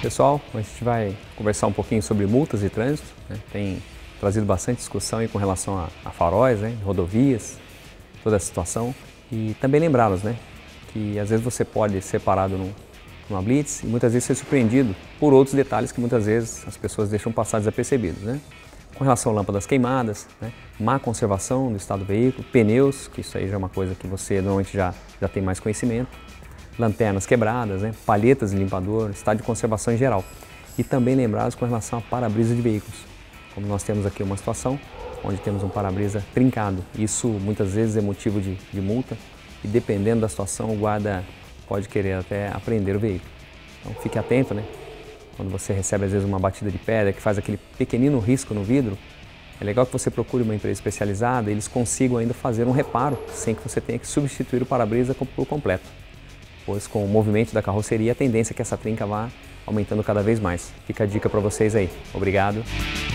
Pessoal, a gente vai conversar um pouquinho sobre multas de trânsito, né? Tem trazido bastante discussão aí com relação a faróis, né? Rodovias, toda a situação. E também lembrá-los, né? Que às vezes você pode ser parado numa blitz e muitas vezes ser surpreendido por outros detalhes que muitas vezes as pessoas deixam passar desapercebidos, né? Com relação a lâmpadas queimadas, né? Má conservação do estado do veículo, pneus, que isso aí já é uma coisa que você normalmente já tem mais conhecimento, lanternas quebradas, né? Palhetas de limpador, estado de conservação em geral. E também lembrados com relação a para-brisa de veículos. Como nós temos aqui uma situação onde temos um para-brisa trincado. Isso muitas vezes é motivo de multa e dependendo da situação o guarda pode querer até apreender o veículo. Então fique atento, né? Quando você recebe às vezes uma batida de pedra que faz aquele pequenino risco no vidro, é legal que você procure uma empresa especializada e eles consigam ainda fazer um reparo sem que você tenha que substituir o para-brisa por completo. Pois com o movimento da carroceria a tendência é que essa trinca vá aumentando cada vez mais. Fica a dica para vocês aí. Obrigado.